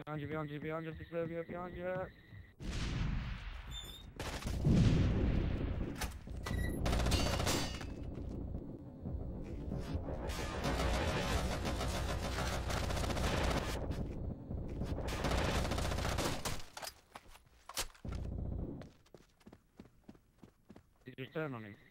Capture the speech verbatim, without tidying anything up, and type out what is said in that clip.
Behind you, behind you, behind you, disturbia, behind you. Did you turn on him?